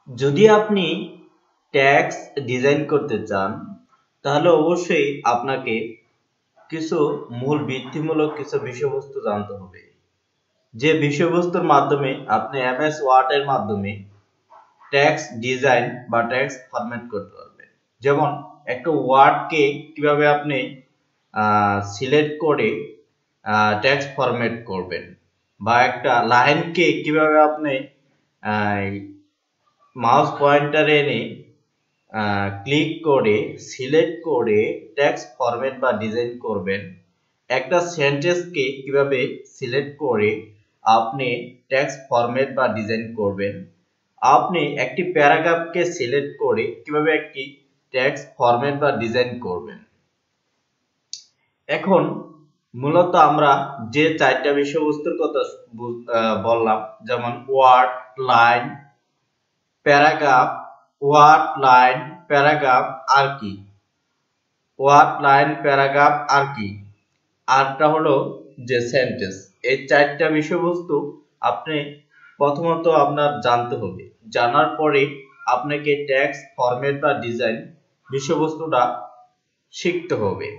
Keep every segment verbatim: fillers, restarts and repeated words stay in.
যদি আপনি tax design করতে চান তাহলে অবশ্যই আপনাকে কিছু মূল ভিত্তিমূলক কিছু বিষয়বস্তু জানতে হবে, যে বিষয়বস্তুর মাধ্যমে আপনি এমএস ওয়ার্ড এর মাধ্যমে ট্যাক্স ডিজাইন বা ট্যাক্স ফরম্যাট করতে পারবেন। যেমন একটা ওয়ার্ডকে কিভাবে আপনি সিলেক্ট করে ট্যাক্স ফরম্যাট করবেন, বা একটা লাইনকে কিভাবে আপনি মাউস পয়েন্টারে এনে ক্লিক করে সিলেক্ট করে টেক্সট ফরম্যাট বা ডিজাইন করবেন। একটা সেন্টেন্সকে কিভাবে সিলেক্ট করে আপনি টেক্সট ফরম্যাট বা ডিজাইন করবেন। আপনি একটি প্যারাগ্রাফকে সিলেক্ট করে কিভাবে একটি টেক্সট ফরম্যাট বা ডিজাইন করবেন। এখন মূলত আমরা যে চারটা বিষয়বস্তুর কথা বললাম, যেমন word, line, paragraph, word, line, paragraph আর কি ওয়ার্ড, লাইন, প্যারাগ্রাফ আর কি আরটা হলো যে সেন্টেন্স। এই চারটা বিষয়বস্তু আপনি প্রথমত আপনার জানতে হবে। জানার পরে আপনাকে টেক্সট ফরম্যাট বা ডিজাইন বিষয়বস্তুটা শিখতে হবে।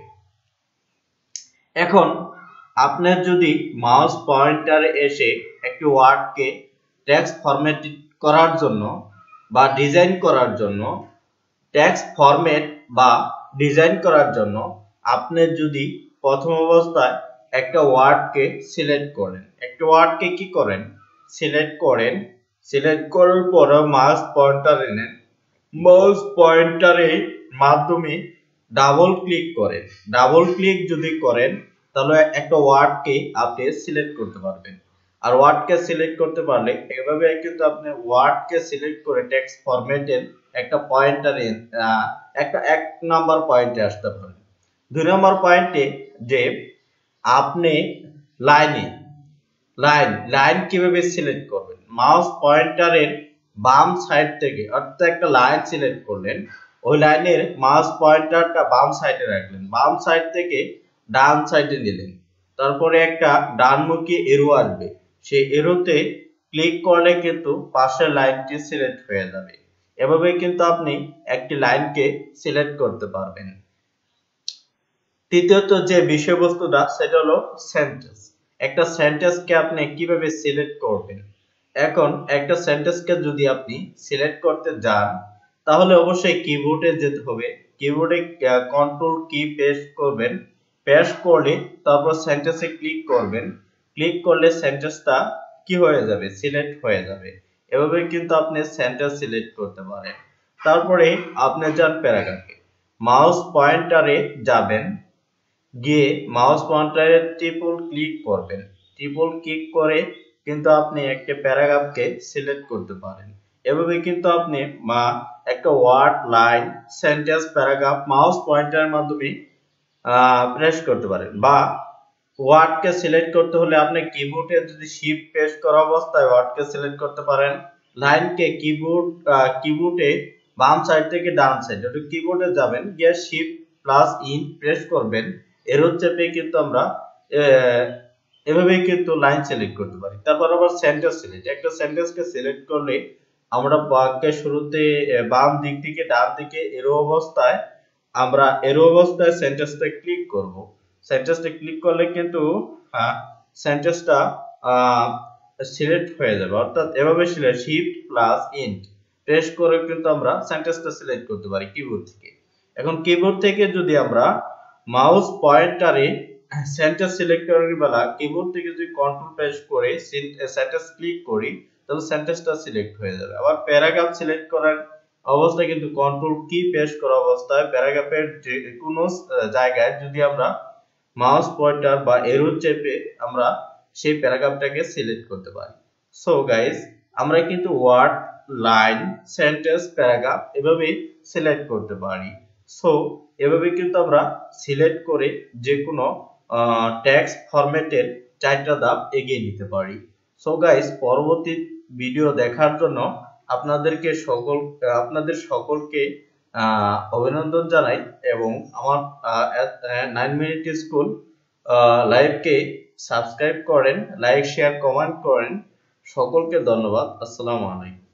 এখন আপনার যদি মাউস পয়েন্টারে এসে একটি ওয়ার্ডকে টেক্সট ফরম্যাট করার জন্য বা ডিজাইন করার জন্য টেক্সট ফরম্যাট বা ডিজাইন করার জন্য আপনি যদি প্রথম অবস্থায় একটা ওয়ার্ডকে সিলেক্ট করেন, একটা ওয়ার্ডকে কি করেন সিলেক্ট করেন সিলেক্ট করার পর মাউস পয়েন্টার এনেন, মাউস পয়েন্টারের মাধ্যমে ডাবল ক্লিক করেন। ডাবল ক্লিক যদি করেন তাহলে একটা ওয়ার্ডকে আপনি সিলেক্ট করতে পারবেন। আর ওয়ার্ডকে সিলেক্ট করতে পারলে এভাবে কিন্তু আপনি ওয়ার্ডকে সিলেক্ট করে টেক্সট ফরম্যাটের একটা পয়েন্টারে একটা এক নাম্বার পয়েন্টে আসতে পারেন। দুই নাম্বার পয়েন্টে যে আপনি লাইনে লাইন লাইন কিভাবে সিলেক্ট করবেন, মাউস পয়েন্টারের বাম সাইড থেকে অর্থাৎ একটা লাইন সিলেক্ট করলেন, ওই লাইনের মাউস পয়েন্টারটা বাম সাইডে রাখলেন, বাম সাইড থেকে ডান সাইডে নিলেন, তারপরে একটা ডানমুখী এরো আসবে, সেই এরোতে ক্লিক করলে কিন্তু পাশের লাইনটি সিলেক্ট হয়ে যাবে। এভাবে কিন্তু আপনি একটি লাইনকে সিলেক্ট করতে পারবেন। তৃতীয়ত যে বিষয়বস্তুটা সেটা হলো সেন্টেন্স। একটা সেন্টেন্সকে আপনি কিভাবে সিলেক্ট করবেন। এখন একটা সেন্টেন্সকে যদি আপনি সিলেক্ট করতে যান তাহলে অবশ্যই কিবোর্ডে যেতে হবে। কিবোর্ডে কন্ট্রোল কি প্রেস করবেন, প্রেস করলে তারপর সেন্টেন্সে ক্লিক করবেন, ক্লিক করলে সেন্টেন্সটা কি হয়ে যাবে সিলেক্ট হয়ে যাবে। এভাবে কিন্তু আপনি সেন্টেন্স সিলেক্ট করতে পারেন। তারপরে আপনি যান প্যারাগ্রাফে, মাউস পয়েন্টারে যাবেন, গিয়ে মাউস পয়েন্টারে ট্রিপল ক্লিক করবেন, ট্রিপল ক্লিক করে কিন্তু আপনি একটা প্যারাগ্রাফকে সিলেক্ট করতে পারেন। এভাবে কিন্তু আপনি মা একটা word, line, sentence, paragraph mouse পয়েন্টারের মাধ্যমে প্রেস করতে পারেন। বা ওয়ার্ডকে সিলেক্ট করতে হলে আপনি কিবোর্ডে যদি শিফট প্রেস করা অবস্থায় ওয়ার্ডকে সিলেক্ট করতে পারেন। লাইনকে কিবোর্ড কিবোর্ডে বাম সাইড থেকে ডান সাইড ওটা কিবোর্ডে যাবেন, গিয়ে শিফট প্লাস ইন প্রেস করবেন, এরো চেপে কিন্তু আমরা এভাবে কিন্তু লাইন সিলেক্ট করতে পারি। তারপর আবার সেন্টেন্স সিলেক্ট, একটা সেন্টেন্সকে সিলেক্ট করলে আমরা বাক্যের শুরুতে বাম দিক থেকে ডান দিকে এরো অবস্থায় আমরা এরো অবস্থায় সেন্টেন্সটা ক্লিক করব। সেন্টেন্সটা ক্লিক করলে কিন্তু সেন্টেন্সটা সিলেক্ট হয়ে যাবে। অর্থাৎ এভাবে select shift plus in press করে কিন্তু আমরা সেন্টেন্সটা সিলেক্ট করতে পারি কিবোর্ড থেকে। এখন কিবোর্ড থেকে যদি আমরা মাউস পয়েন্টারে সেন্টেন্স সিলেক্ট করার বেলা কিবোর্ড থেকে যদি কন্ট্রোল প্রেস করে সেন্টেন্স ক্লিক করি তাহলে সেন্টেন্সটা সিলেক্ট হয়ে যাবে। আবার প্যারাগ্রাফ সিলেক্ট করার অবস্থায় কিন্তু কন্ট্রোল কি প্রেস করা অবস্থায় প্যারাগ্রাফের যে কোনো জায়গায় যদি আমরা মাউস পয়েন্টার বা এরো চেপে আমরা সেই প্যারাগ্রাফটাকে সিলেক্ট করতে পারি। সো গাইস, আমরা কিন্তু ওয়ার্ড, লাইন, সেন্টেন্স, প্যারাগ্রাফ এভাবে সিলেক্ট করতে পারি। সো এভাবে কিন্তু আমরা সিলেক্ট করে যে কোনো টেক্সট ফরম্যাটের চারটা ধাপ এগিয়ে নিতে পারি। সো গাইস, পরবর্তী ভিডিও দেখার জন্য আপনাদেরকে সকল আপনাদের সকলকে অভিনন্দন জানাই এবং আমার নাইন মিনিট স্কুল লাইভকে সাবস্ক্রাইব করেন, লাইক, শেয়ার, কমেন্ট করেন। সকলকে ধন্যবাদ। আসসালামু আলাইকুম।